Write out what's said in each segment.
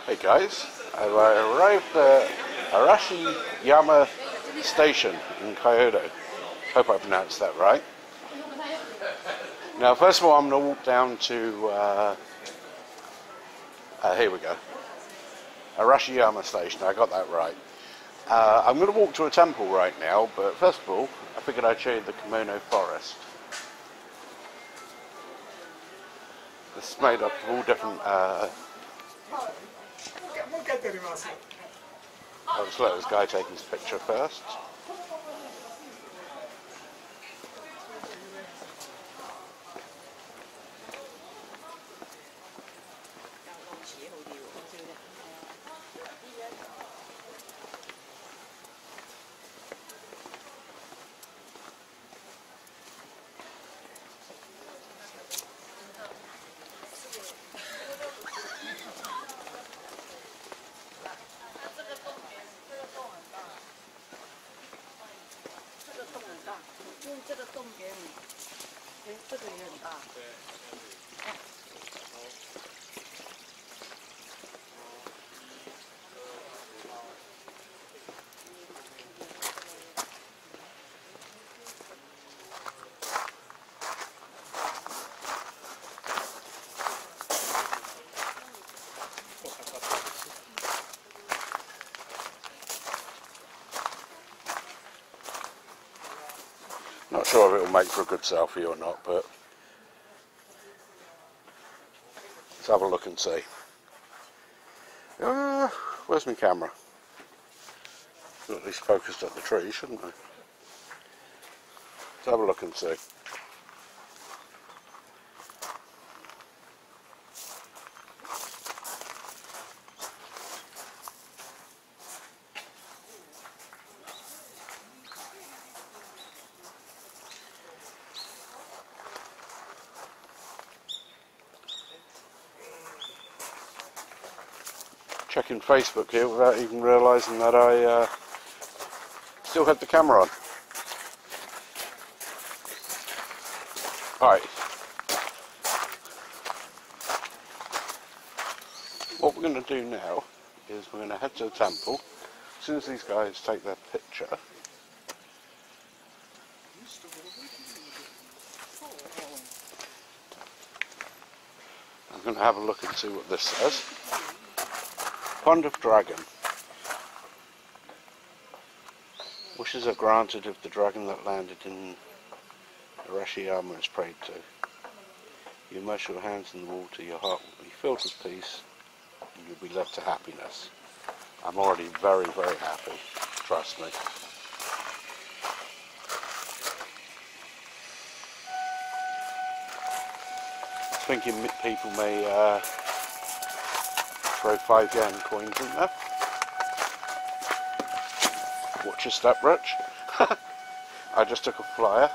Hey guys, I've arrived at Arashiyama Station in Kyoto. Hope I pronounced that right. Now first of all I'm going to walk down to, here we go, Arashiyama Station, I got that right. I'm going to walk to a temple right now, but first of all I figured I'd show you the Kimono Forest. This is made up of all different I'll just let this guy take his picture first. Not sure if it will make for a good selfie or not, but let's have a look and see. Where's my camera? Should at least focused at the tree, shouldn't I? Let's have a look and see. Checking Facebook here without even realising that I still had the camera on. Alright. What we're going to do now is we're going to head to the temple. As soon as these guys take their picture, I'm going to have a look and see what this says. Pond of Dragon. Wishes are granted if the dragon that landed in Arashiyama is prayed to. You immerse your hands in the water, your heart will be filled with peace, and you'll be led to happiness. I'm already very, very happy, trust me. I was thinking people may throw 5 yen coins in there. Watch your step, Rich. I just took a flyer.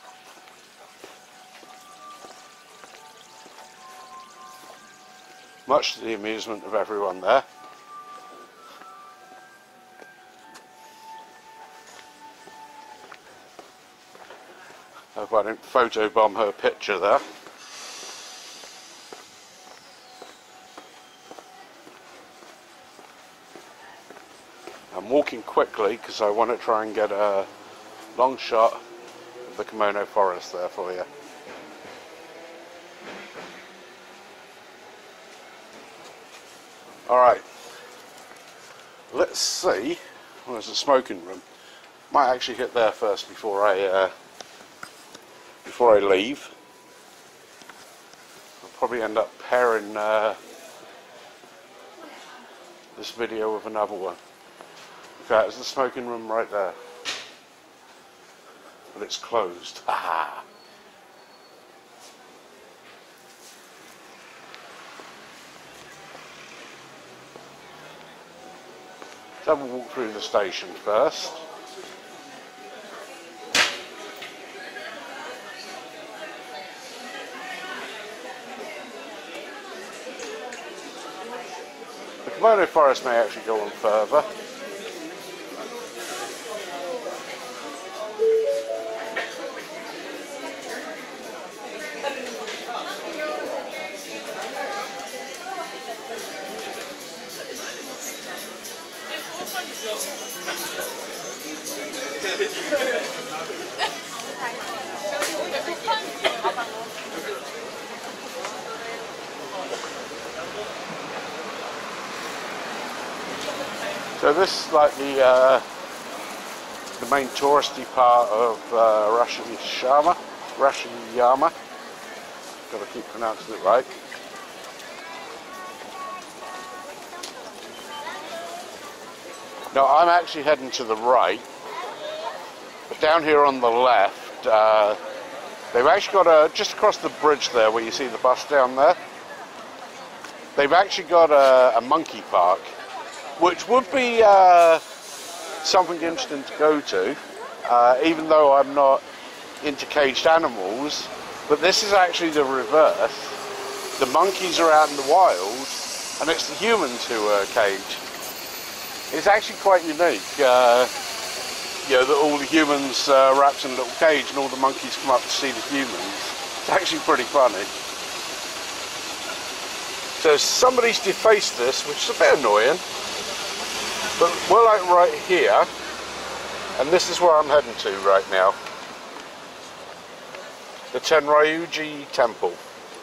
Much to the amusement of everyone there. Hope I didn't photobomb her picture there. I'm walking quickly because I want to try and get a long shot of the Kimono Forest there for you. Alright, let's see. Well, there's a smoking room. Might actually hit there first before I leave. I'll probably end up pairing this video with another one. Okay, there's the smoking room right there. But it's closed. Haha. Let's have a walk through the station first. The Kimono Forest may actually go on further. So this is like the main touristy part of Arashiyama. Got to keep pronouncing it right. Now I'm actually heading to the right, but down here on the left, they've actually got just across the bridge there where you see the bus down there, they've actually got a monkey park, which would be something interesting to go to, even though I'm not into caged animals. But this is actually the reverse. The monkeys are out in the wild, and it's the humans who are caged. It's actually quite unique, you know, that all the humans are wrapped in a little cage and all the monkeys come up to see the humans. It's actually pretty funny. So somebody's defaced this, which is a bit annoying. But we're like right here, and this is where I'm heading to right now. The Tenryu-ji temple.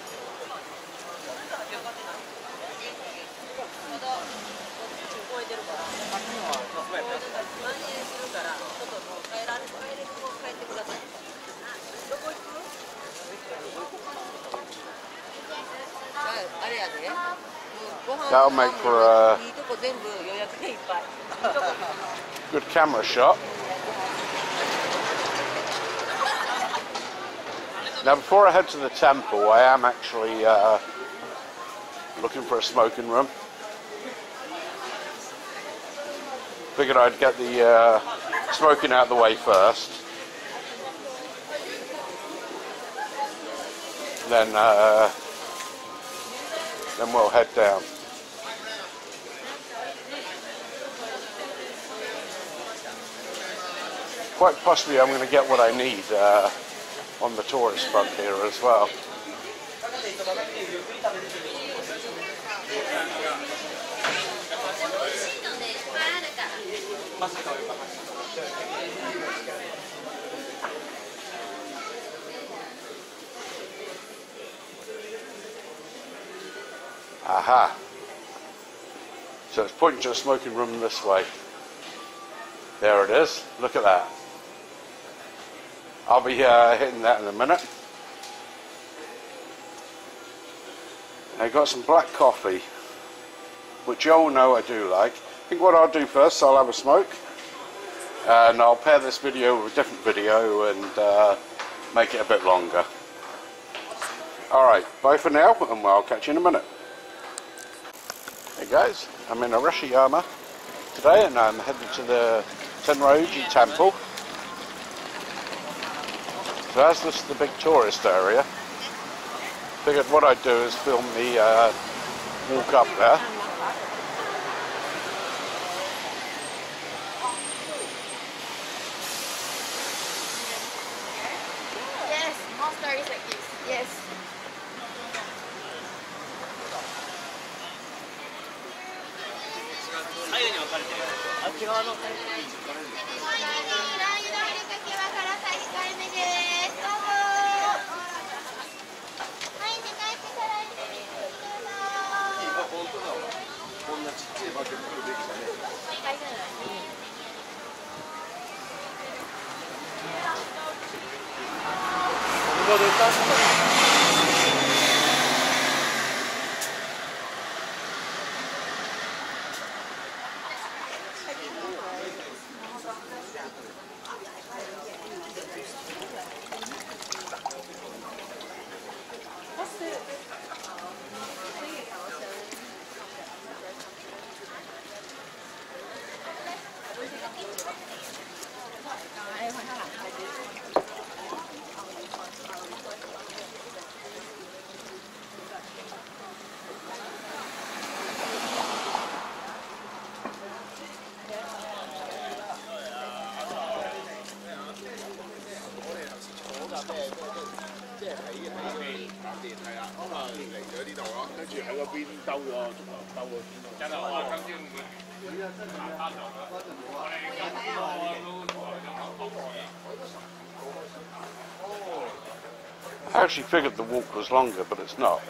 That'll make for a good camera shot. Now before I head to the temple, I am actually looking for a smoking room. Figured I'd get the smoking out of the way first. Then we'll head down. Quite possibly I'm going to get what I need on the tourist front here as well. Aha! So it's pointing to a smoking room this way. There it is. Look at that. I'll be hitting that in a minute. I got some black coffee, which you all know I do like. I think what I'll do first, I'll have a smoke, and I'll pair this video with a different video and make it a bit longer. Alright, bye for now, and I'll catch you in a minute. Hey guys, I'm in Arashiyama today, and I'm heading to the Tenryu-ji temple. So as this is the big tourist area, figured what I'd do is film the walk up there. Yes, more stories like this. Yes. I actually figured the walk was longer, but it's not.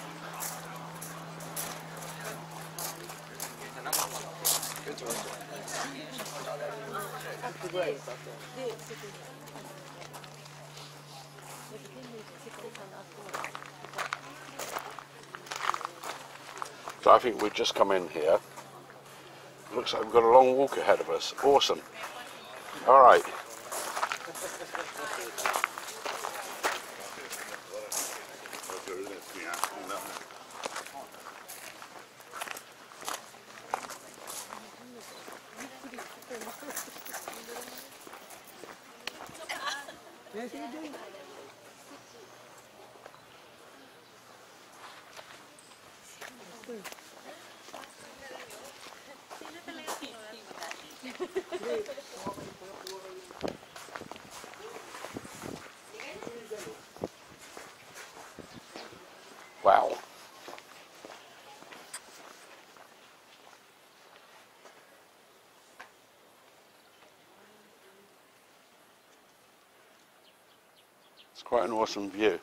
So I think we've just come in here. Looks like we've got a long walk ahead of us. Awesome. All right. Wow. It's quite an awesome view.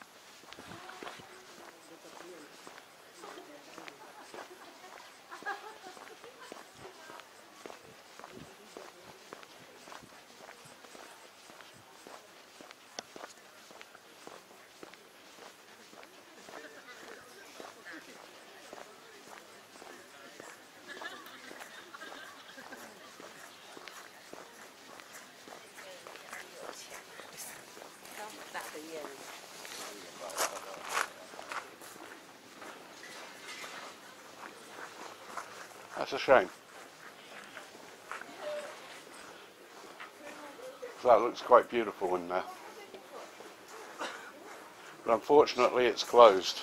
That's a shame. That looks quite beautiful in there. But unfortunately it's closed.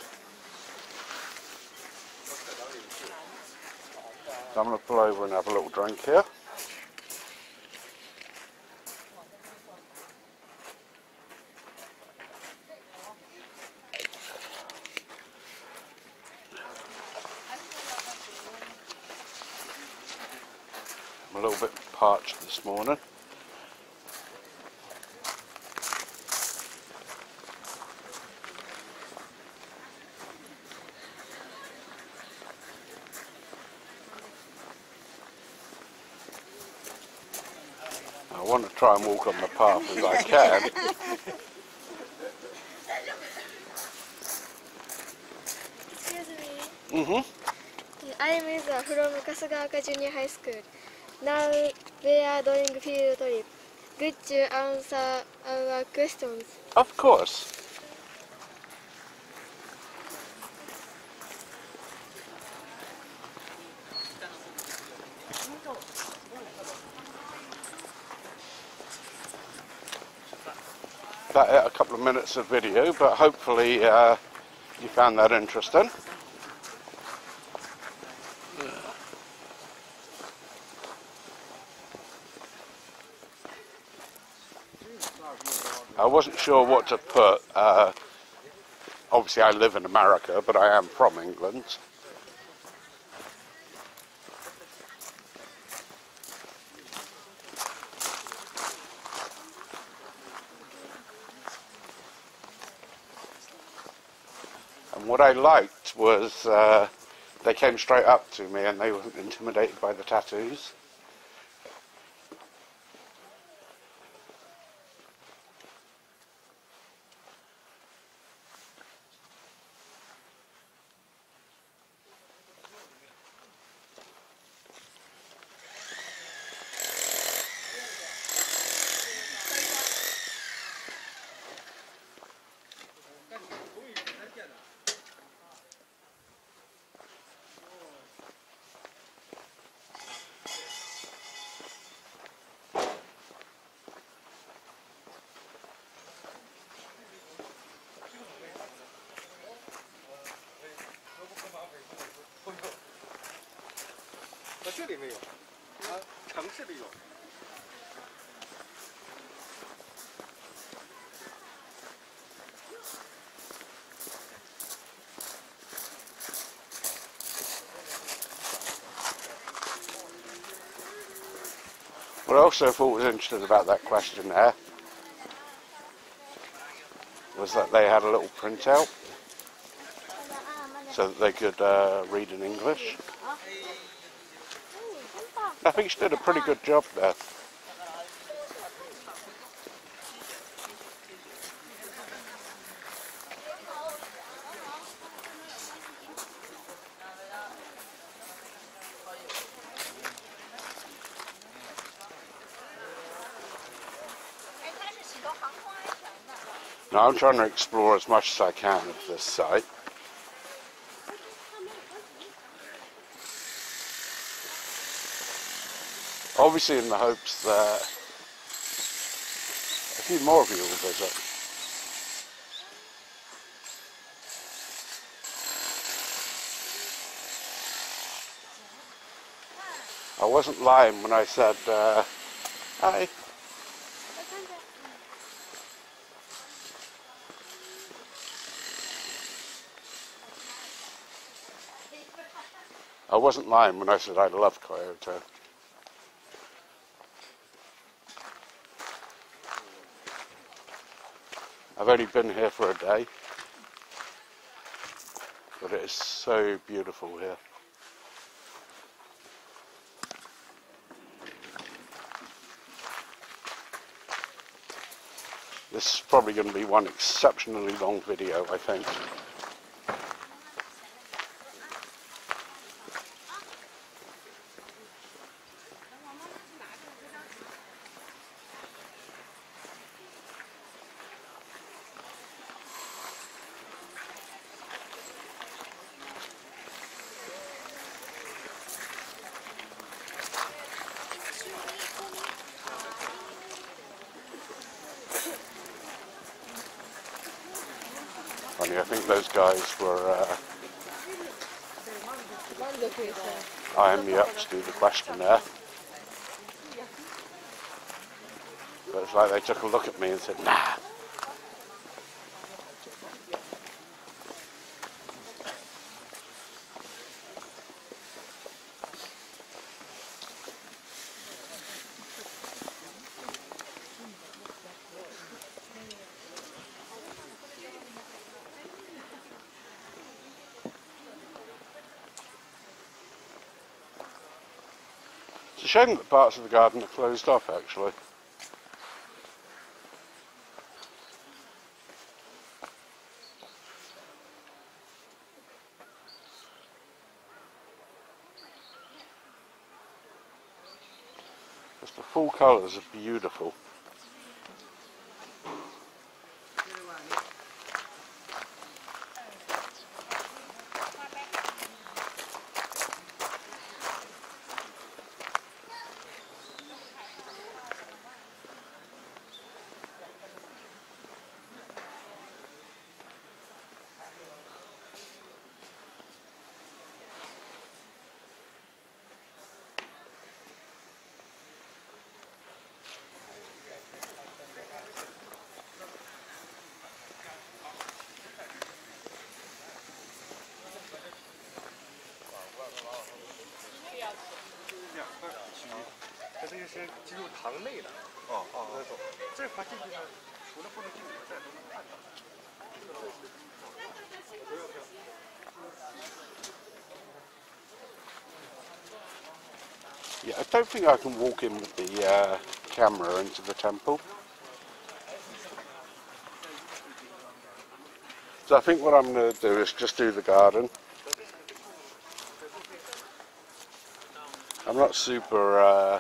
So I'm going to pull over and have a little drink here. I'm a little bit parched this morning. I want to try and walk on the path as I can. Excuse me. Mm-hmm. I am Isa from Go-Saga Junior High School. Now we are doing field trip. Could you answer our questions? Of course. That hit a couple of minutes of video, but hopefully you found that interesting. I wasn't sure what to put. Obviously I live in America, but I am from England. And what I liked was they came straight up to me and they weren't intimidated by the tattoos. What I also thought was interesting about that questionnaire was that they had a little printout so that they could read in English. I think she did a pretty good job there. Now I'm trying to explore as much as I can of this site. Obviously in the hopes that a few more of you will visit. I wasn't lying when I said, hi. I wasn't lying when I said I love Kyoto. I've only been here for a day, but it is so beautiful here. This is probably going to be one exceptionally long video, I think. Funny, I think those guys were eyeing me up to do the questionnaire. But it's like they took a look at me and said, nah. It's a shame that parts of the garden are closed off, actually. Because the full colours are beautiful. Yeah, I don't think I can walk in with the camera into the temple. So I think what I'm going to do is just do the garden. I'm not super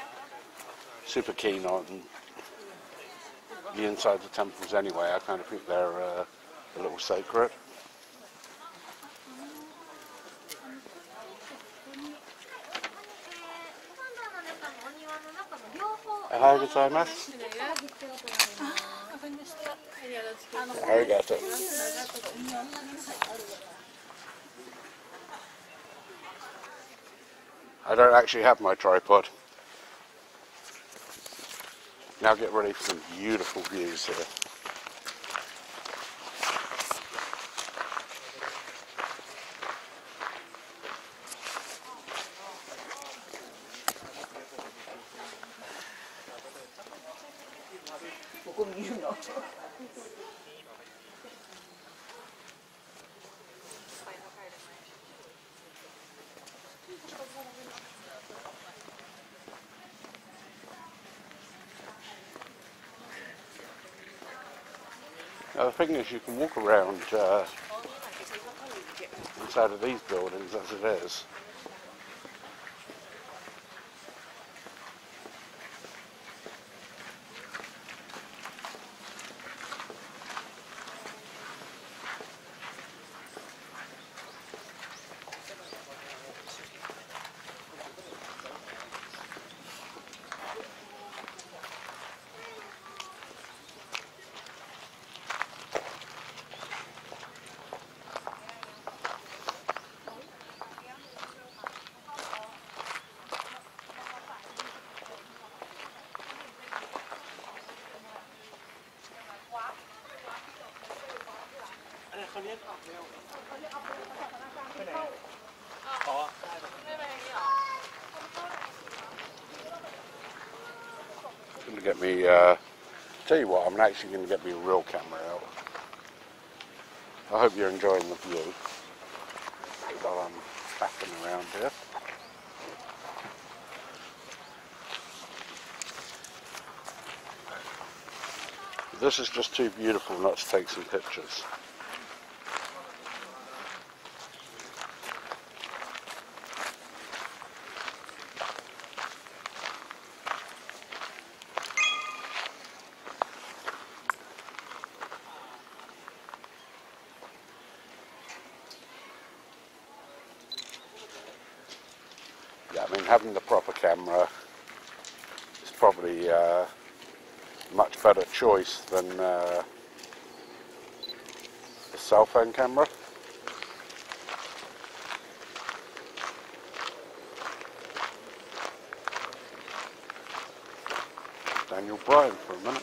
keen on the inside of the temples anyway. I kind of think they're a little sacred. Arigato. I don't actually have my tripod. Now get ready for some beautiful views here. こ見るの。 Now the thing is, you can walk around inside of these buildings as it is. Going to get me, tell you what, I'm actually going to get me a real camera out. I hope you're enjoying the view while I'm faffing around here. This is just too beautiful not to take some pictures. Yeah, I mean, having the proper camera is probably a much better choice than a cell phone camera. Daniel Bryan for a minute.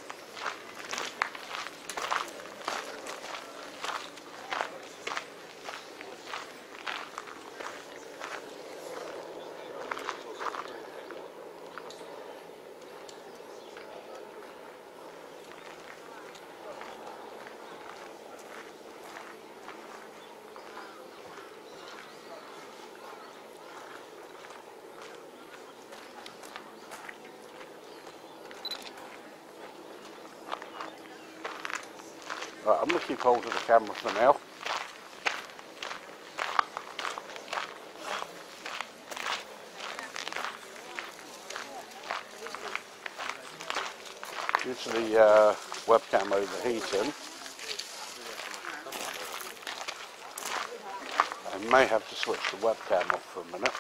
Right, I'm going to keep hold of the camera for now. Due to the webcam overheating, I may have to switch the webcam off for a minute.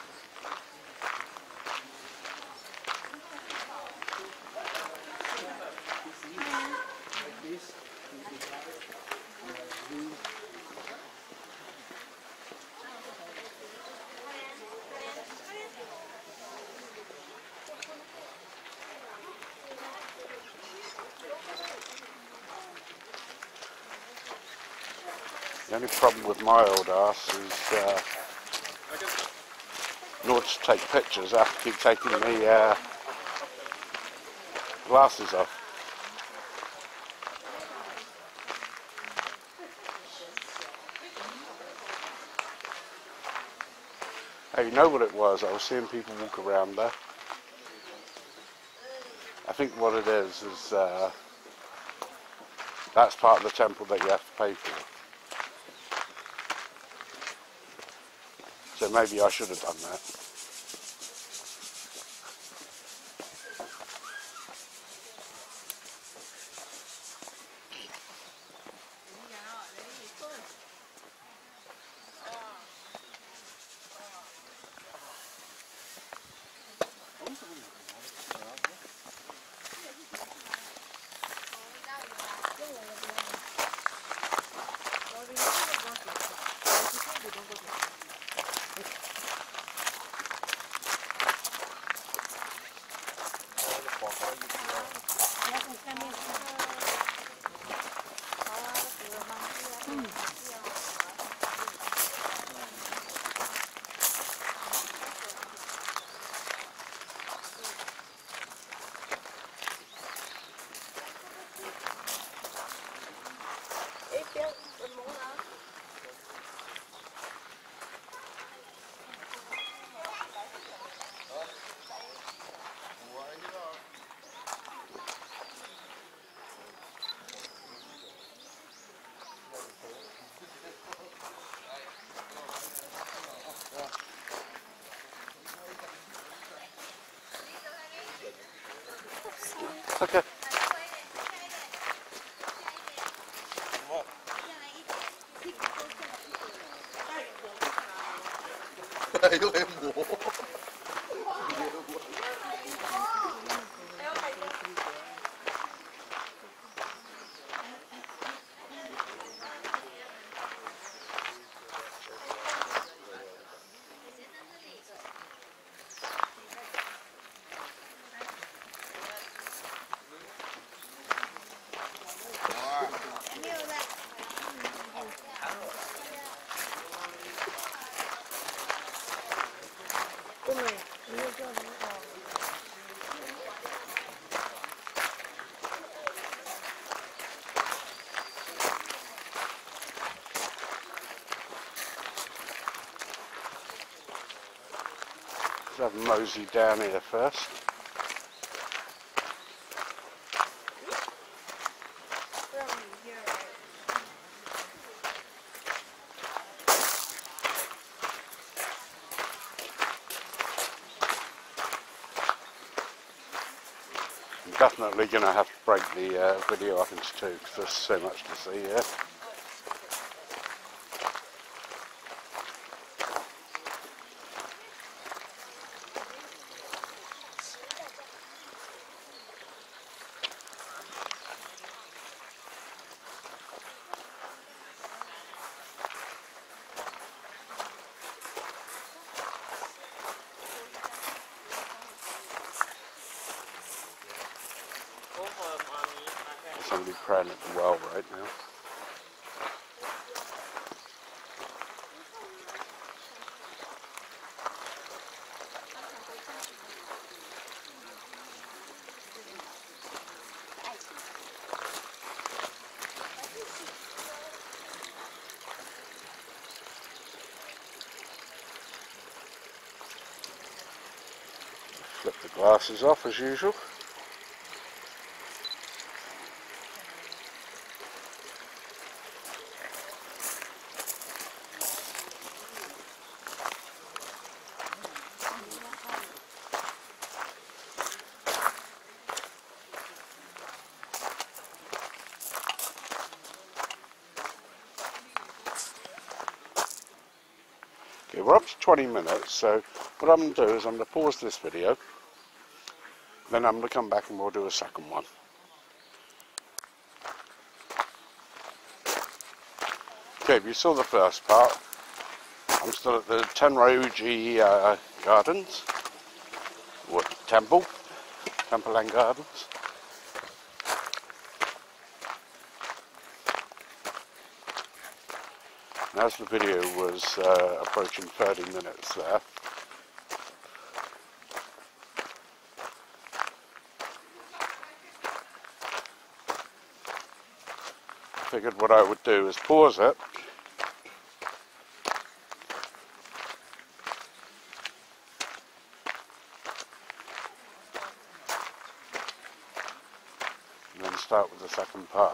The only problem with my old ass is in order to take pictures I have to keep taking the glasses off. Hey, you know what it was? I was seeing people walk around there. I think what it is that's part of the temple that you have to pay for. So maybe I should have done that. Okay. Let's have a mosey down here first. I'm definitely going to have to break the video up into two because there's so much to see here. Somebody praying at the well right now. Flip the glasses off as usual. Okay, we're up to 20 minutes, so what I'm going to do is I'm going to pause this video, then I'm going to come back and we'll do a second one. Okay, if you saw the first part, I'm still at the Tenryu-ji gardens, or temple and gardens. And as the video was approaching 30 minutes there, I figured what I would do is pause it, and then start with the second part.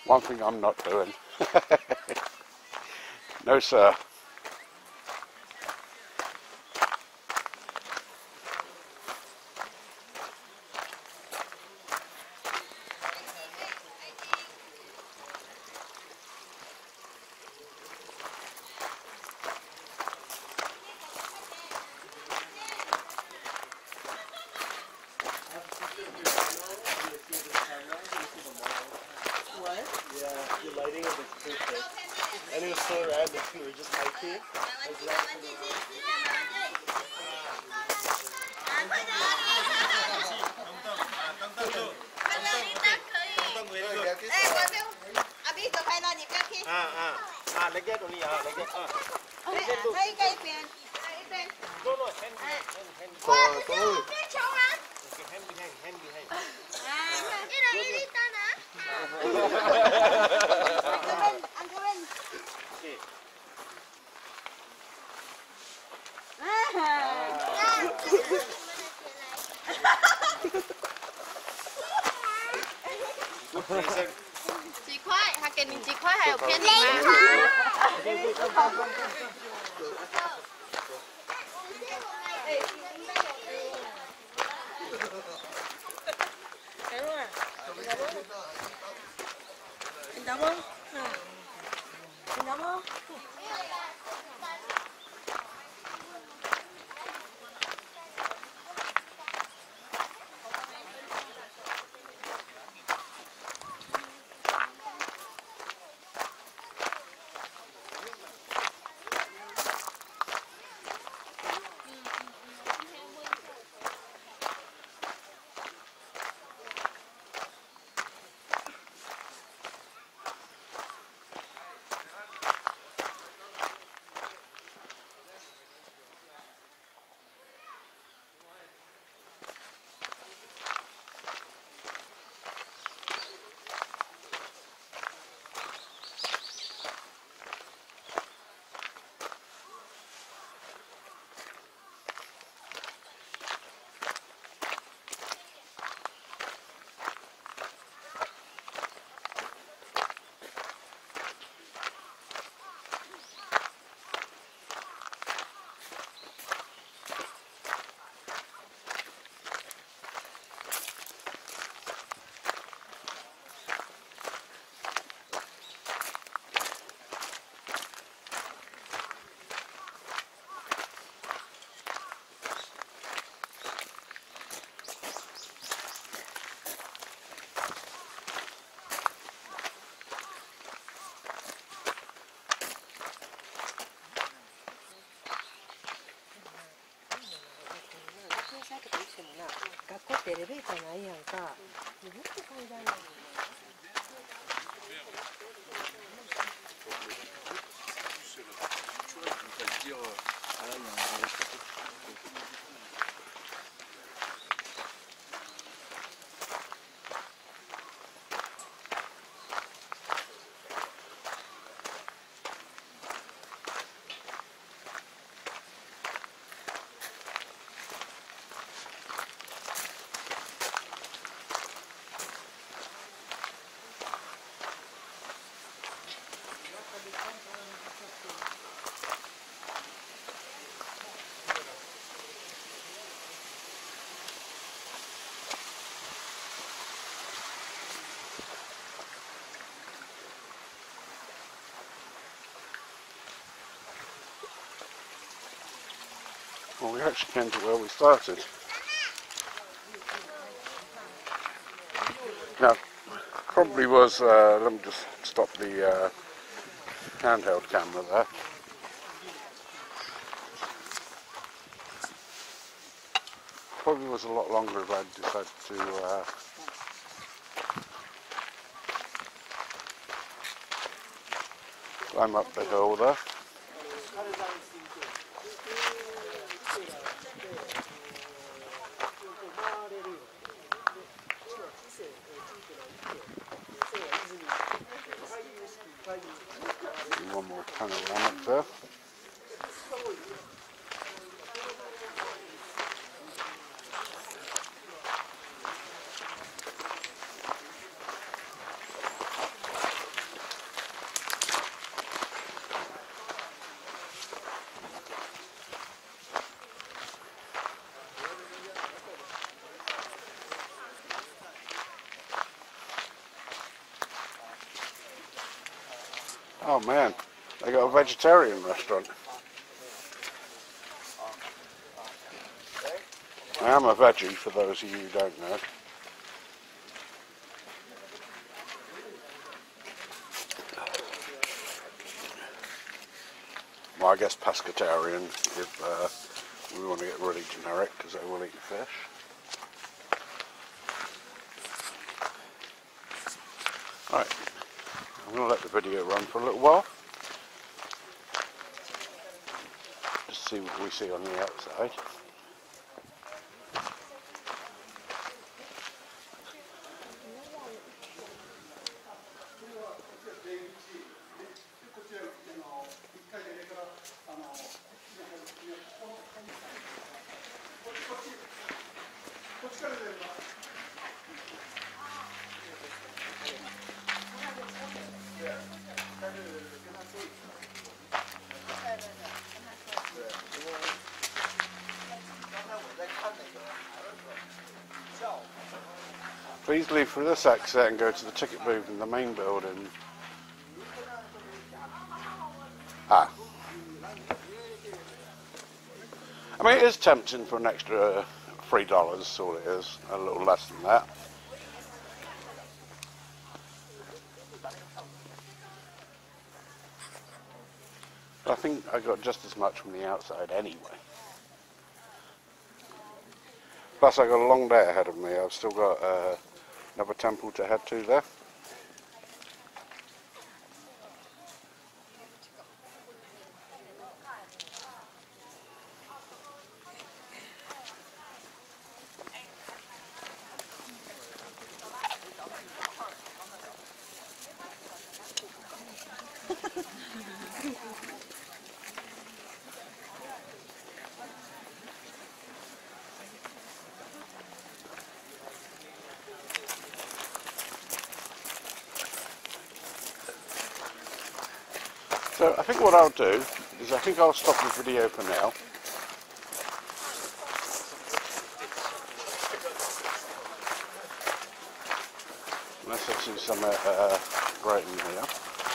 One thing I'm not doing. No, sir. And it was so random too, we were just hiking. Chị khoai, hạt kèn chị khoai hay ở kia thì mà. Đóng không? Đóng không? Well, we actually came to where we started. Now, probably was, let me just stop the handheld camera there. Probably was a lot longer if I'd decided to climb up the hill there. One more panoramic there. Oh man, they got a vegetarian restaurant. I am a veggie, for those of you who don't know. Well, I guess pescatarian if we want to get really generic, because they will eat fish. Right, I'm going to let the video run for a little while. Just see what we see on the outside. Please leave through this exit and go to the ticket booth in the main building. Ah. I mean, it is tempting for an extra $3, all it is, a little less than that. But I think I got just as much from the outside anyway. Plus I got a long day ahead of me. I've still got another temple to head to there. So I think what I'll do is I think I'll stop the video for now. Unless I see some great in here.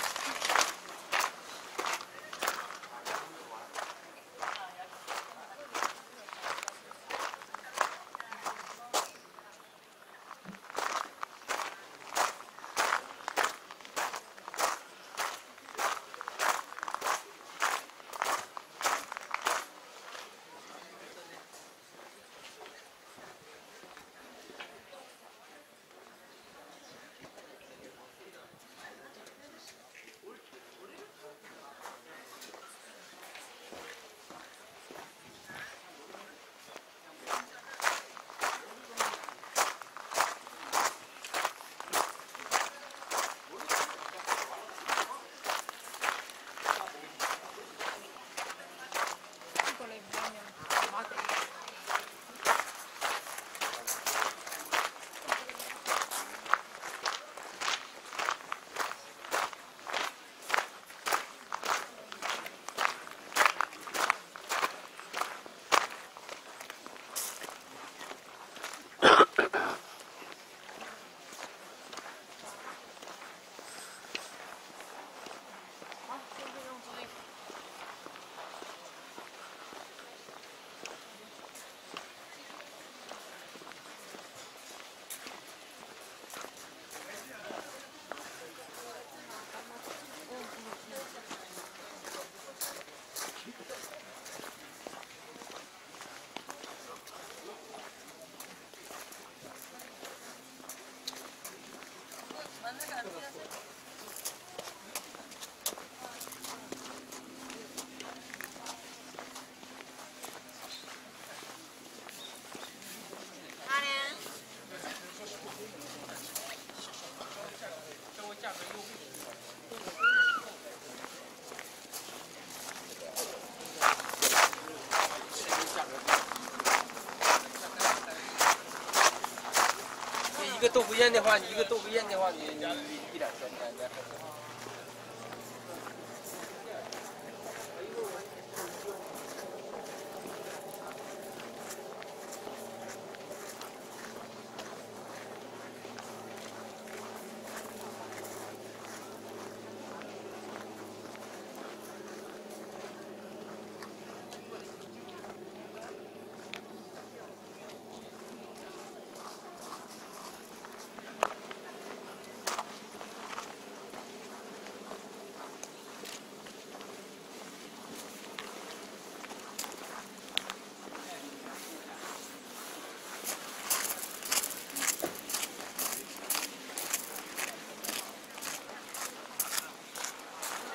一个都不验的话，你一个都不验的话，你一两千的。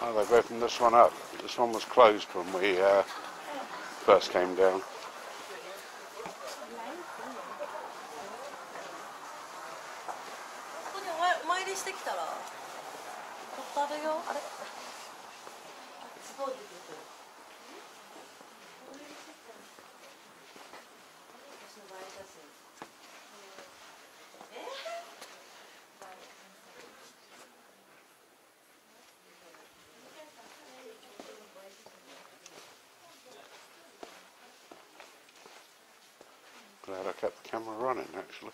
Oh, they've opened this one up. This one was closed when we first came down. Glad I kept the camera running, actually.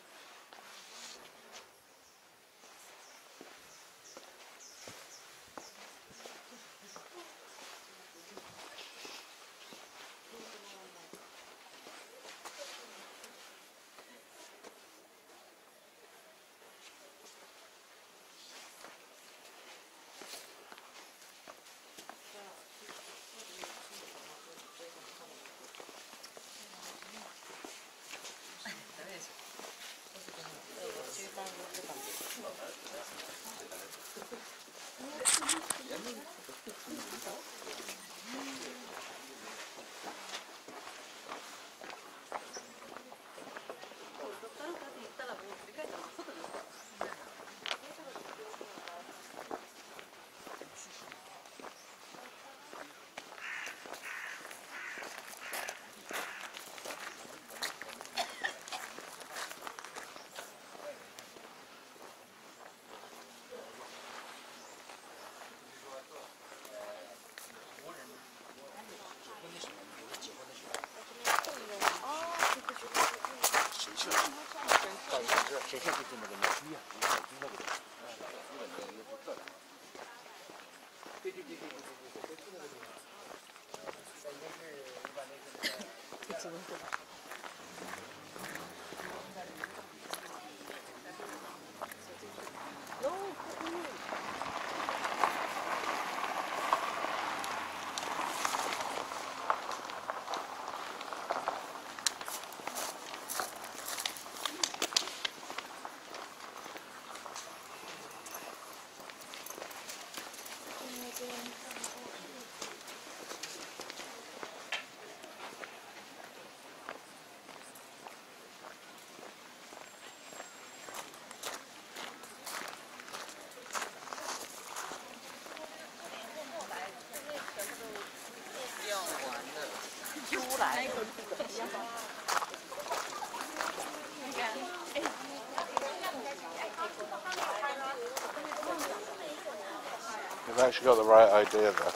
You've actually got the right idea there.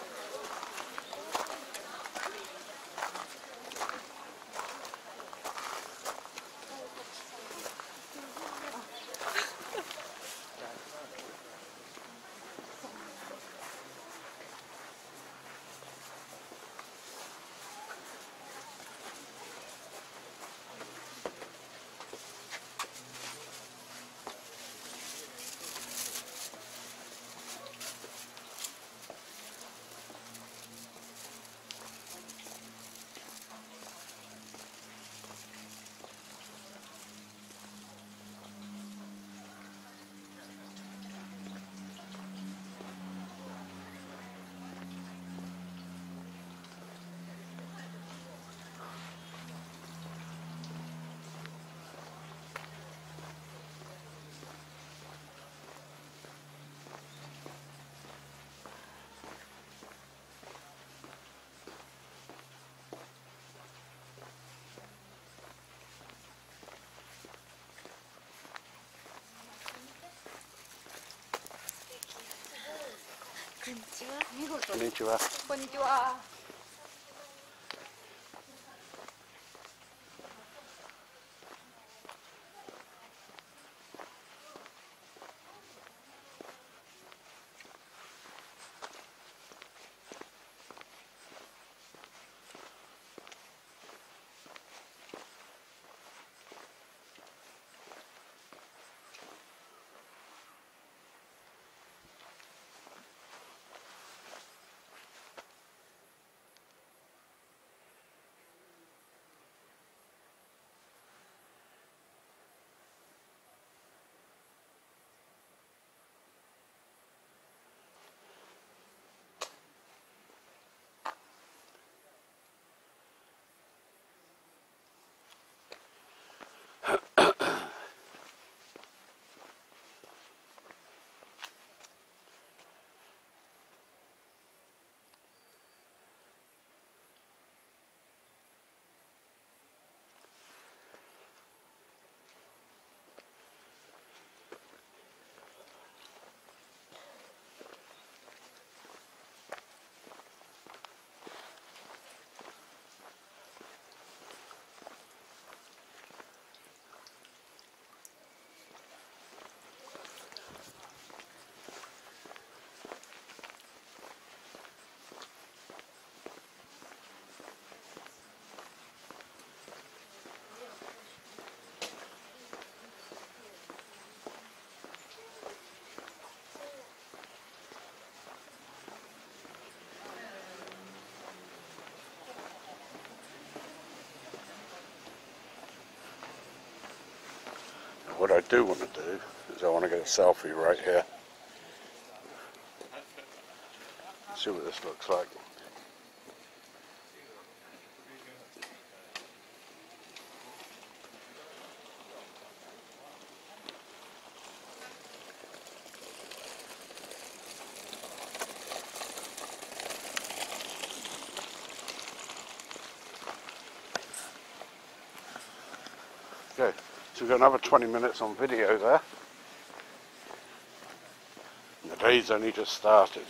Konnichiwa. Konnichiwa. what I do want to do is I want to get a selfie right here. See what this looks like. Okay, so we've got another 20 minutes on video there. And the day's only just started.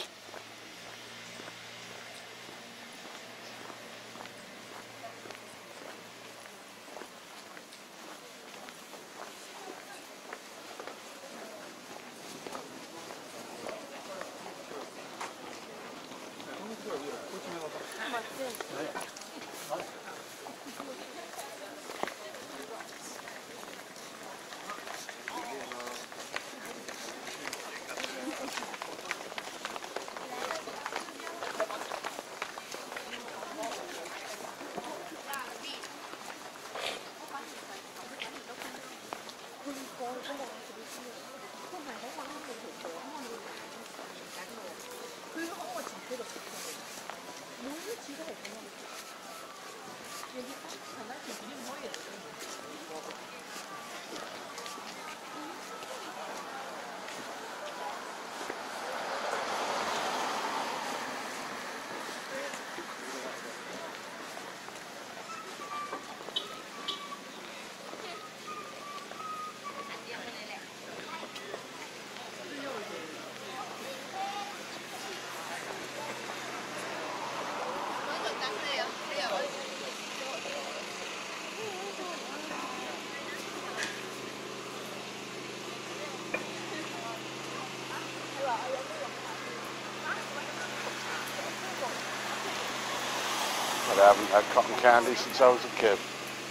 I haven't had cotton candy since I was a kid.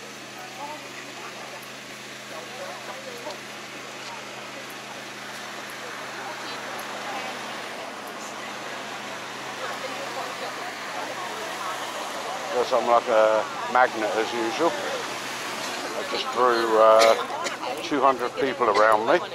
Guess I'm like a magnet as usual. I just drew 200 people around me.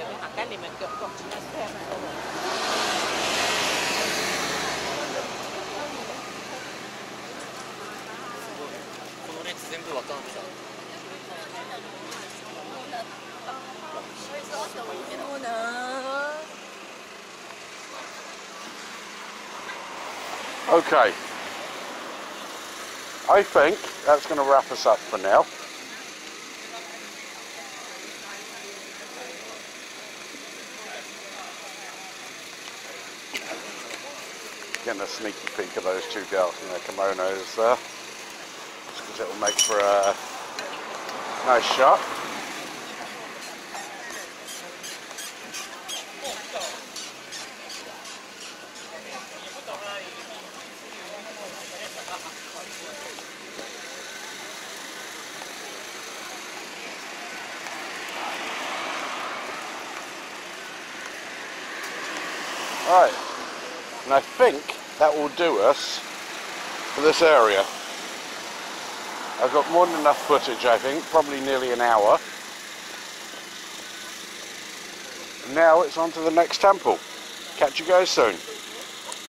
Okay, I think that's going to wrap us up for now. Getting a sneaky peek of those two girls in their kimonos there, just because it will make for a nice shot. Right, and I think that will do us for this area. I've got more than enough footage, I think, probably nearly an hour. And now it's on to the next temple. Catch you guys soon.